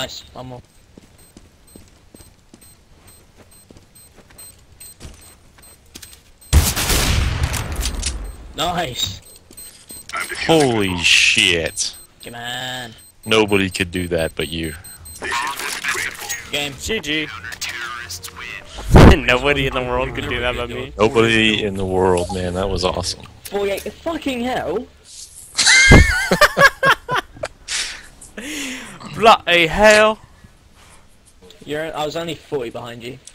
Nice. One more. Nice. Holy shit. Come on. Nobody could do that but you. Game. GG. Nobody in the world could do that but me. Nobody in the world, man. That was awesome. 48. Fucking hell. Bloody hell. I was only 40 behind you.